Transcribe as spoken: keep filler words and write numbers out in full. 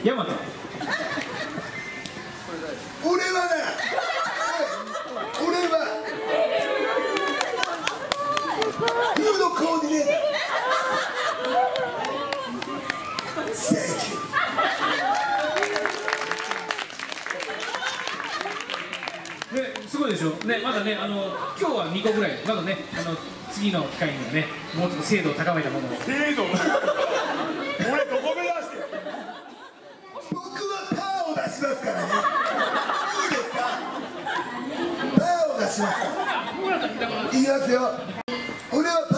ヤマト。 俺はね、俺はフードコーディネーター。センキュー。 ね、すごいでしょ。ね、まだね、あの今日はにこぐらい、まだね、あの次の機会にはね、もうちょっと精度を高めたものを。 精度。俺どこ目指してる。 僕はパーを出しますからね。いいですか。パーを出しますから。いきますよ。俺は